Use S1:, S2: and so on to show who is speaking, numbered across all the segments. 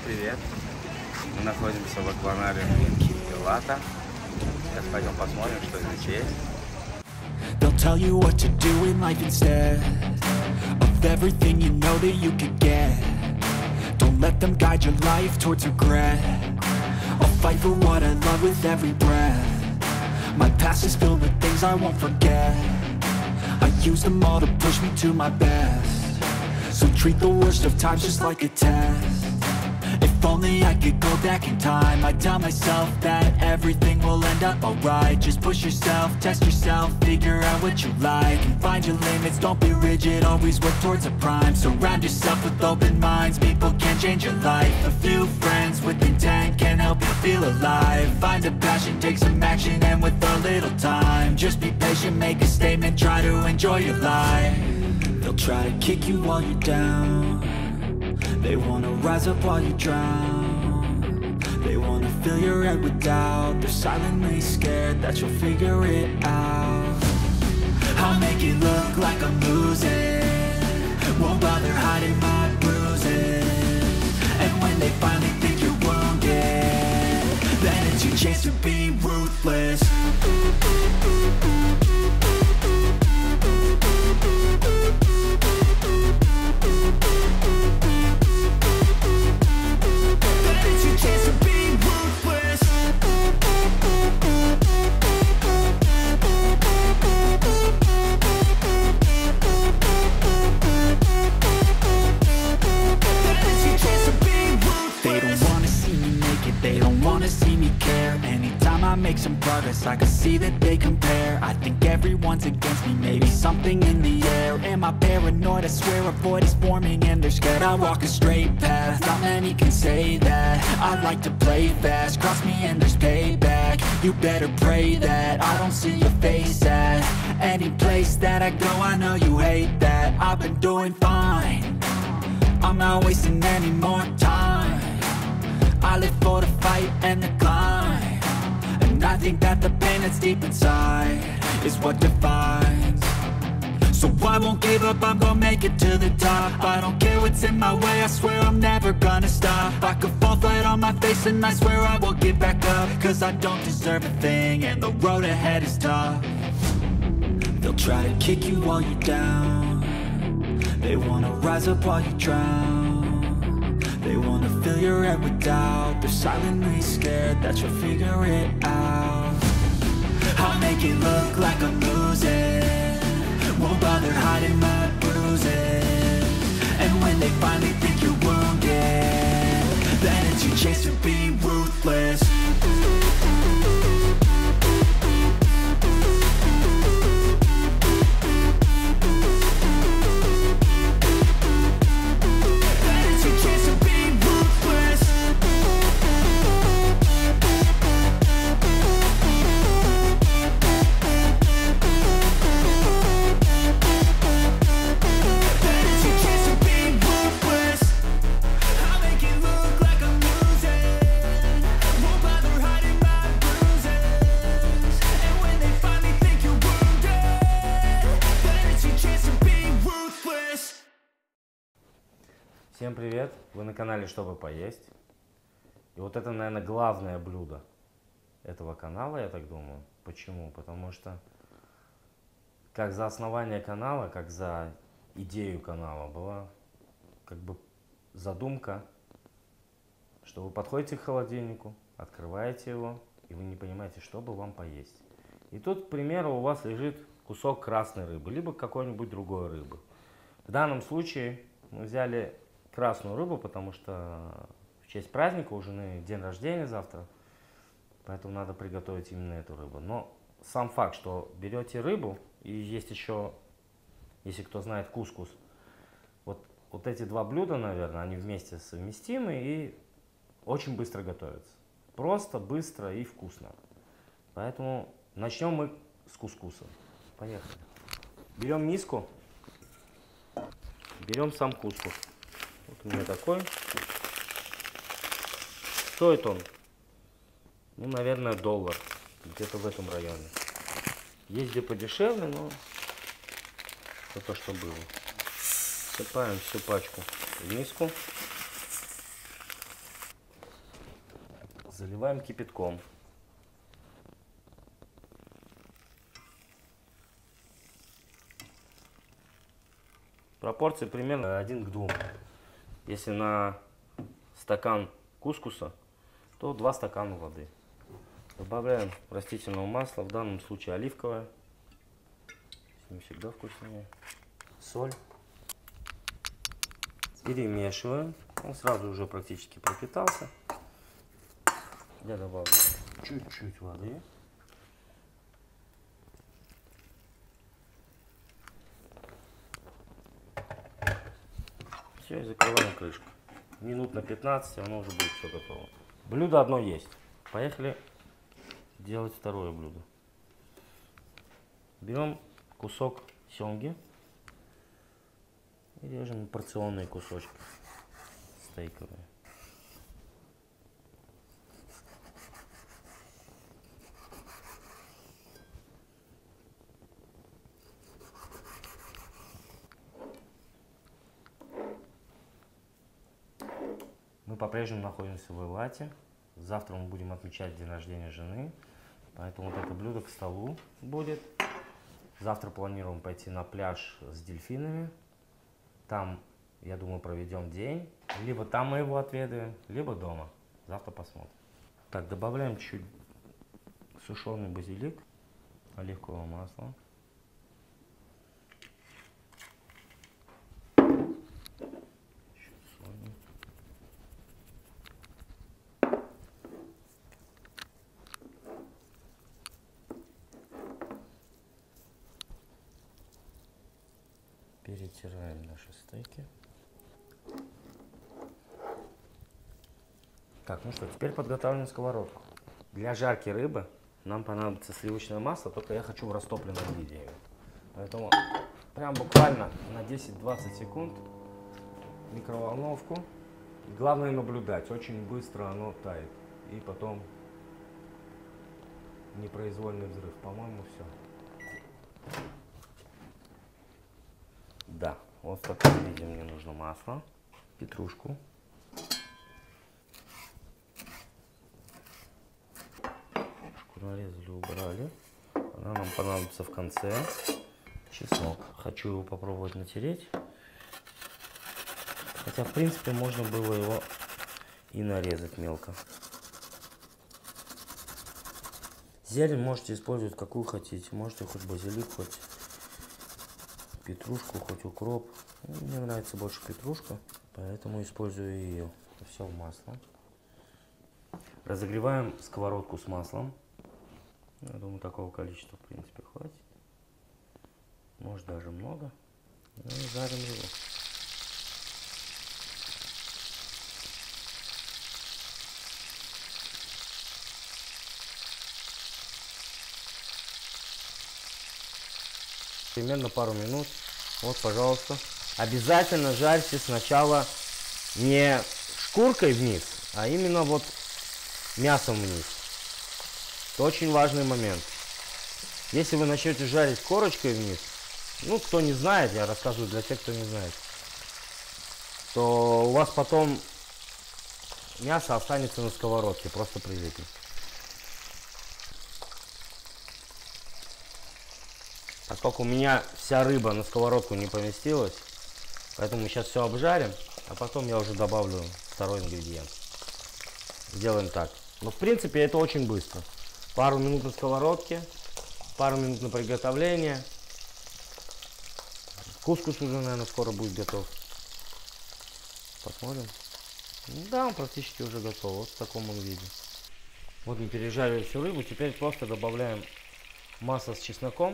S1: привет! Мы находимся в акванариуме Пилата. Сейчас пойдем посмотрим, что здесь есть.
S2: They'll tell you what to do in life instead of everything you know that you could get. Don't let them guide your life towards regret. I'll fight for what I love with every breath. My past is filled with things I won't forget. I use them all to push me to my best. So treat the worst of times just like a test. If only I could go back in time, I'd tell myself that everything will end up alright. Just push yourself, test yourself, figure out what you like, and find your limits, don't be rigid, always work towards a prime. Surround yourself with open minds, people can change your life. A few friends with intent can help you feel alive. Find a passion, take some action, and with a little time, just be patient, make a statement, try to enjoy your life. They'll try to kick you while you're down. They wanna rise up while you drown. They wanna fill your head with doubt. They're silently scared that you'll figure it out. I'll make it look like I'm losing, won't bother hiding my bruises. And when they finally think you're wounded, then it's your chance to be ruthless. Make some progress, I can see that they compare. I think everyone's against me, maybe something in the air. Am I paranoid? I swear a void is forming and they're scared. I walk a straight path, not many can say that. I like to play fast, cross me and there's payback. You better pray that I don't see your face at any place that I go. I know you hate that. I've been doing fine, I'm not wasting any more time. I live for the fight and the climb. And I think that the pain that's deep inside is what defines. So I won't give up, I'm gonna make it to the top. I don't care what's in my way, I swear I'm never gonna stop. I could fall flat on my face and I swear I won't get back up. Cause I don't deserve a thing and the road ahead is tough. They'll try to kick you while you're down. They wanna rise up while you drown. They wanna fill your head with doubt. They're silently scared that you'll figure it out. I'll make it look like I'm losing, won't bother hiding my bruises. And when they finally think you're wounded, then it's your chance to be ruthless.
S1: Всем привет! Вы на канале «Чтобы поесть». И вот это, наверное, главное блюдо этого канала, я так думаю. Почему? Потому что как за основание канала, как за идею канала была как бы задумка, что вы подходите к холодильнику, открываете его, и вы не понимаете, что бы вам поесть. И тут, к примеру, у вас лежит кусок красной рыбы, либо какой-нибудь другой рыбы. В данном случае мы взяли красную рыбу, потому что в честь праздника у жены день рождения завтра, поэтому надо приготовить именно эту рыбу. Но сам факт, что берете рыбу, и есть еще, если кто знает, кускус, вот эти два блюда, наверное, они вместе совместимы и очень быстро готовятся. Просто, быстро и вкусно. Поэтому начнем мы с кускуса. Поехали. Берем миску, берем сам кускус. Вот у меня такой. Стоит он, ну, наверное, $1. Где-то в этом районе. Есть где подешевле, но это то, что было. Всыпаем всю пачку в миску. Заливаем кипятком. Пропорции примерно 1 к 2. Если на стакан кускуса, то 2 стакана воды. Добавляем растительного масла, в данном случае оливковое. Не всегда вкуснее. Соль. Перемешиваем. Он сразу уже практически пропитался. Я добавлю чуть-чуть воды. Все, и закрываем крышку. Минут на 15, оно уже будет все готово. Блюдо одно есть. Поехали делать второе блюдо. Берем кусок сёмги и режем порционные кусочки стейковые. Мы по-прежнему находимся в Эйлате. Завтра мы будем отмечать день рождения жены. Поэтому вот это блюдо к столу будет. Завтра планируем пойти на пляж с дельфинами. Там, я думаю, проведем день. Либо там мы его отведаем, либо дома. Завтра посмотрим. Так, добавляем чуть сушеный базилик, оливковое масло. Перетираем наши стейки. Так, ну что, теперь подготавливаем сковородку. Для жарки рыбы нам понадобится сливочное масло, только я хочу в растопленном виде. Поэтому прям буквально на 10-20 секунд микроволновку. И главное наблюдать, очень быстро оно тает. И потом непроизвольный взрыв. По-моему, все. Да, вот в таком виде мне нужно масло, петрушку. Петрушку нарезали, убрали. Она нам понадобится в конце. Чеснок. Хочу его попробовать натереть. Хотя, в принципе, можно было его и нарезать мелко. Зелень можете использовать какую хотите. Можете хоть базилик, хоть петрушку, хоть укроп. Мне нравится больше петрушка, поэтому использую ее. Все в масло. Разогреваем сковородку с маслом. Я думаю, такого количества, в принципе, хватит. Может, даже много. Ну и жарим его. Примерно пару минут. Вот, пожалуйста. Обязательно жарьте сначала не шкуркой вниз, а именно вот мясом вниз. Это очень важный момент. Если вы начнете жарить корочкой вниз, ну, кто не знает, я рассказываю для тех, кто не знает, то у вас потом мясо останется на сковородке, просто прилипнет. Поскольку у меня вся рыба на сковородку не поместилась, поэтому мы сейчас все обжарим, а потом я уже добавлю второй ингредиент. Сделаем так. Но в принципе это очень быстро. Пару минут на сковородке, пару минут на приготовление. Кускус уже, наверное, скоро будет готов. Посмотрим. Да, он практически уже готов. Вот в таком он виде. Вот мы пережарили всю рыбу. Теперь просто добавляем масло с чесноком.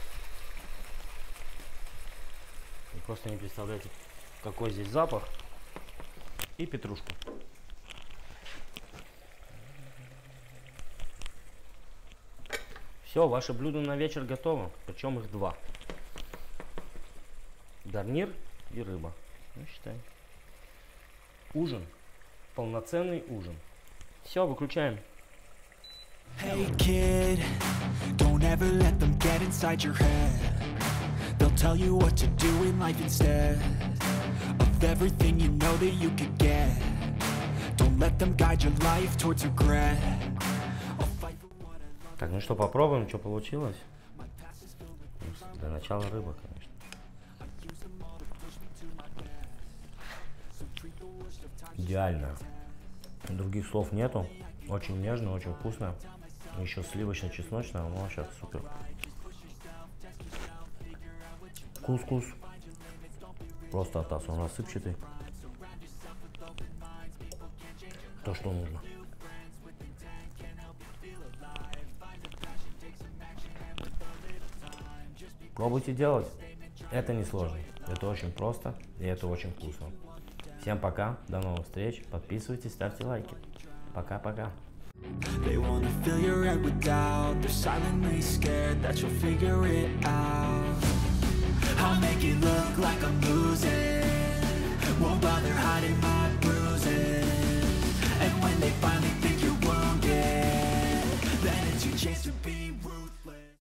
S1: Вы просто не представляете, какой здесь запах. И петрушку. Все, ваше блюдо на вечер готово. Причем их два. Гарнир и рыба. Ну, считай. Ужин. Полноценный ужин. Все, выключаем.
S2: Hey kid, don't ever let them get inside your head. They'll tell you what to do in life instead of everything you know that you could get. Don't let them guide your life towards regret. I'll fight for what I love.
S1: Так, ну что, попробуем, что получилось. Для начала рыба, конечно. Идеально. Других слов нету. Очень нежно, очень вкусно. Еще сливочно-чесночное, ну вообще супер. Кускус. Просто атас, он рассыпчатый. То, что нужно. Пробуйте делать. Это не сложно. Это очень просто и это очень вкусно. Всем пока, до новых встреч. Подписывайтесь, ставьте лайки. Пока-пока.
S2: They wanna fill your head with doubt. They're silently scared that you'll figure it out. I'll make it look like I'm losing. Won't bother hiding my bruises. And when they finally think you're wounded, then it's your chance to be